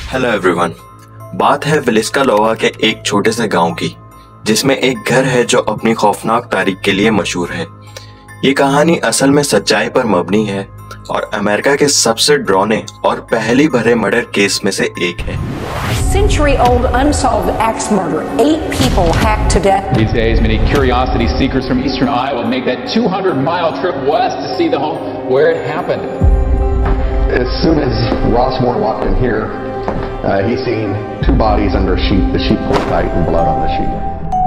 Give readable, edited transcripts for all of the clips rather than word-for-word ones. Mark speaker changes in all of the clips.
Speaker 1: Hello everyone. बात है विलिस्का लोआ के एक छोटे से गांव की, जिसमें एक घर है जो अपनी खौफनाक तारीख के लिए मशहूर है। ये कहानी असल में सच्चाई पर मबनी है और अमेरिका के सबसे डरावने और पहली भरे मर्डर केस में से एक है।
Speaker 2: Century-old unsolved axe murder. 8 people hacked to death.
Speaker 3: These days, many curiosity seekers from eastern Iowa make that 200-mile trip west to see the home where it happened.
Speaker 4: As soon as Ross Moore walked in here, he seen 2 bodies under a sheet. The sheet pulled tight and blood on the sheet.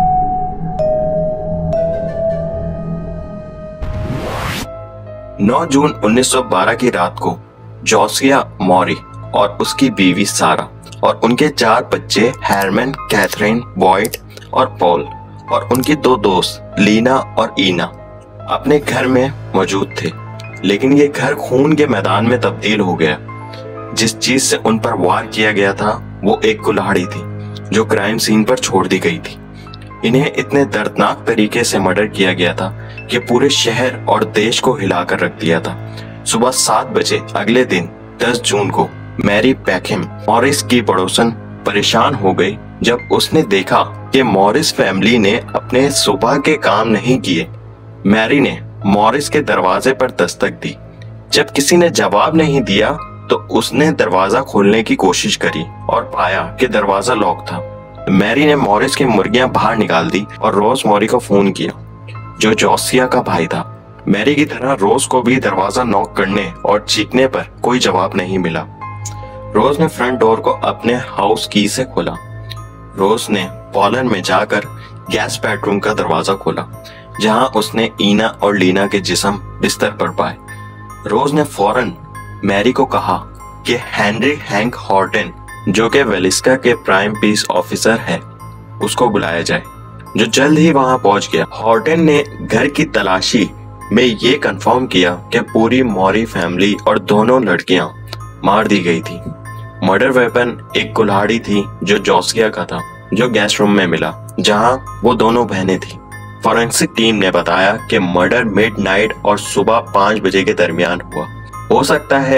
Speaker 1: 9 जून 1912 की रात को जोसिया मॉरी और उसकी बीवी सारा और उनके 4 बच्चे हैरमन, कैथरीन, बॉयड और पॉल और उनकी 2 दोस्त लीना और ईना अपने घर में मौजूद थे। लेकिन ये घर खून के मैदान में तब्दील हो गया। जिस चीज से उन पर वार किया गया था वो एक कुल्हाड़ी थी जो क्राइम सीन पर छोड़ दी गई थी। इन्हें इतने दर्दनाक तरीके से मर्डर किया गया था कि पूरे शहर और देश को हिलाकर रख दिया था। सुबह 7 बजे अगले दिन 10 जून को मैरी पैकहम, मॉरिस की पड़ोसन, परेशान हो गई जब उसने देखा कि मॉरिस फैमिली ने अपने सुबह के काम नहीं किए। मैरी ने मॉरिस के दरवाजे पर दस्तक दी। जब किसी ने जवाब नहीं दिया तो उसने दरवाजा खोलने की कोशिश करी और पाया कि दरवाजा लॉक था। मैरी ने मॉरिस की मुर्गियां बाहर निकाल दी और रोज मॉरी को फोन किया, जो जोसिया का भाई था। मैरी की तरह रोज को भी दरवाजा नॉक करने और चीखने पर कोई जवाब नहीं मिला। रोज ने फ्रंट डोर को अपने हाउस की से खोला। रोज ने पॉलर में जाकर गेस्ट बेडरूम का दरवाजा खोला, जहां उसने ईना और लीना के जिस्म बिस्तर पर पाए। रोज ने फौरन मैरी को कहा कि हेनरी हैंक हॉर्टन, जो कि विलिस्का के प्राइम पीस ऑफिसर है, उसको बुलाया जाए, जो जल्द ही वहां पहुंच गया। हॉर्टन ने घर की तलाशी में ये कंफर्म किया कि पूरी मॉरी फैमिली और दोनों लड़कियां मार दी गई थी। मर्डर वेपन एक कुल्हाड़ी थी जो जोसिया का था, जो गेस्ट रूम में मिला, जहां वो दोनों बहनें थी। फॉरेंसिक टीम ने बताया कि मर्डर मिडनाइट और सुबह 5 बजे के दरमियान हुआ। हो सकता है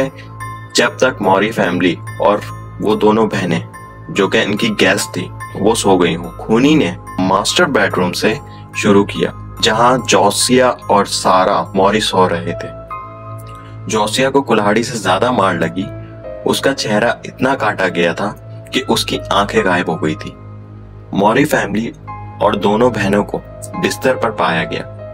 Speaker 1: जब तक मॉरी फैमिली और वो दोनों बहनें, जो कि इनकी गेस्ट थी, वो सो गई हों। खूनी ने मास्टर बेडरूम से शुरू किया, जहां जोसिया और सारा मॉरी सो रहे थे। जोसिया को कुल्हाड़ी से ज्यादा मार लगी। उसका चेहरा इतना काटा गया था कि उसकी आंखें गायब हो गई थी। मॉरी फैमिली और दोनों बहनों को बिस्तर पर पाया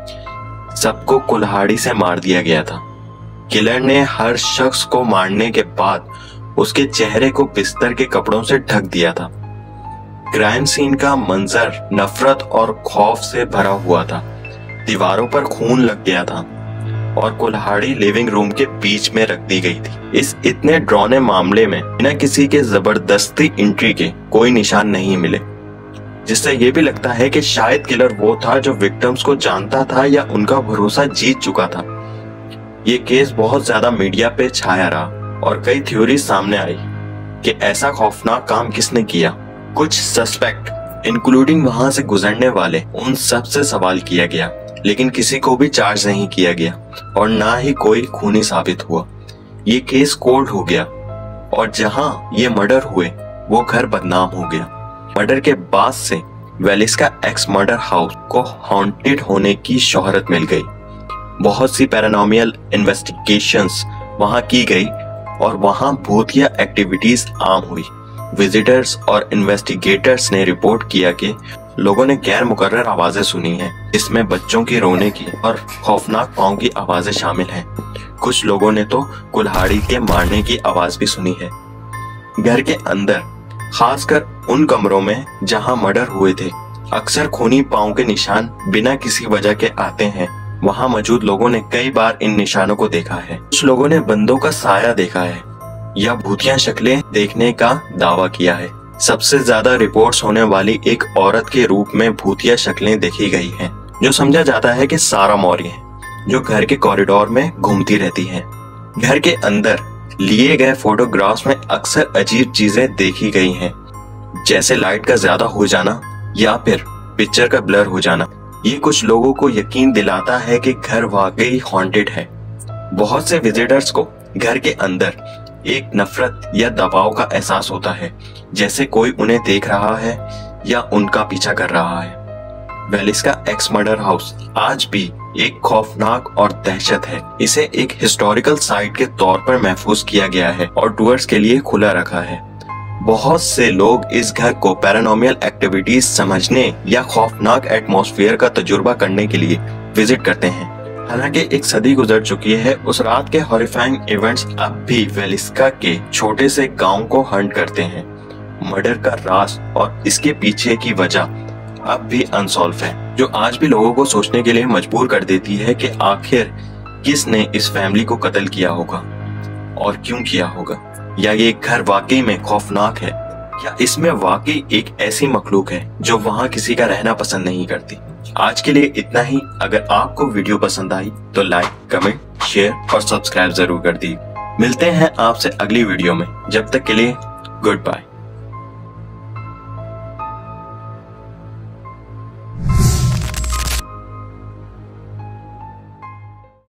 Speaker 1: गया। सबको कुल्हाड़ी से मार दिया गया था। किलर ने हर शख्स को मारने के बाद उसके चेहरे को बिस्तर के कपड़ों से ढक दिया था। क्राइम सीन का मंजर नफरत और खौफ से भरा हुआ था। दीवारों पर खून लग गया था और कुल्हाड़ी लिविंग रूम के बीच में रख दी गई थी। इस इतने डरावने मामले में बिना किसी के जबरदस्ती एंट्री के कोई निशान नहीं मिले, जिससे ये भी लगता है कि शायद किलर वो था जो विक्टिम्स को जानता था या उनका भरोसा जीत चुका था। ये केस बहुत ज्यादा मीडिया पे छाया रहा और कई थ्योरी सामने आई कि ऐसा खौफनाक काम किसने किया। कुछ सस्पेक्ट इंक्लूडिंग वहां से गुजरने वाले, उन सब से सवाल किया गया, लेकिन किसी को भी चार्ज नहीं किया गया और ना ही कोई खूनी साबित हुआ। ये केस कोल्ड हो गया और जहां ये मर्डर हुए वो घर बदनाम हो गया। मर्डर के बाद से विलिस्का एक्स मर्डर हाउस को हॉन्टेड होने की शोहरत मिल गई। बहुत सी पैरानॉर्मल इन्वेस्टिगेशंस वहां की गई और वहां भूतिया एक्टिविटीज आम हुई। विजिटर्स और इन्वेस्टिगेटर्स ने रिपोर्ट किया कि लोगों ने गैर मुकर्रर आवाजें सुनी हैं, जिसमें बच्चों की रोने की और खौफनाक पाँव की आवाजें शामिल हैं। कुछ लोगों ने तो कुल्हाड़ी के मारने की आवाज भी सुनी है। घर के अंदर, खासकर उन कमरों में जहां मर्डर हुए थे, अक्सर खूनी पांव के निशान बिना किसी वजह के आते हैं। वहां मौजूद लोगों ने कई बार इन निशानों को देखा है। कुछ लोगों ने बंदों का साया देखा है या भूतिया शक्लें देखने का दावा किया है। सबसे ज्यादा रिपोर्ट्स होने वाली एक औरत के रूप में भूतिया शक्लें देखी गई हैं, जो समझा जाता है कि सारा मॉरी है, जो घर के कॉरिडोर में घूमती रहती है। घर के अंदर लिए गए फोटोग्राफ्स में अक्सर अजीब चीजें देखी गई हैं, जैसे लाइट का ज्यादा हो जाना या फिर पिक्चर का ब्लर हो जाना। ये कुछ लोगों को यकीन दिलाता है कि घर वाकई हॉन्टेड है। बहुत से विजिटर्स को घर के अंदर एक नफरत या दबाव का एहसास होता है, जैसे कोई उन्हें देख रहा है या उनका पीछा कर रहा है। वेलिस्का एक्स मर्डर हाउस आज भी एक खौफनाक और दहशत है। इसे एक हिस्टोरिकल साइट के तौर पर महफूज किया गया है और टूरिस्ट के लिए खुला रखा है। बहुत से लोग इस घर को पैरानॉर्मल एक्टिविटीज समझने या खौफनाक एटमॉस्फेयर का तजुर्बा करने के लिए विजिट करते हैं। हालांकि एक सदी गुजर चुकी है, उस रात के हॉरिफाइंग इवेंट्स अब भी वेलिस्का के छोटे से गांव को हंट करते हैं। मर्डर का राज और इसके पीछे की वजह अब भी अनसॉल्व है, जो आज भी लोगों को सोचने के लिए मजबूर कर देती है कि आखिर किसने इस फैमिली को कत्ल किया होगा और क्यों किया होगा। या ये घर वाकई में खौफनाक है, या इसमें वाकई एक ऐसी मखलूक है जो वहां किसी का रहना पसंद नहीं करती। आज के लिए इतना ही। अगर आपको वीडियो पसंद आई तो लाइक, कमेंट, शेयर और सब्सक्राइब जरूर कर दी। मिलते हैं आपसे अगली वीडियो में। जब तक के लिए गुड बाय।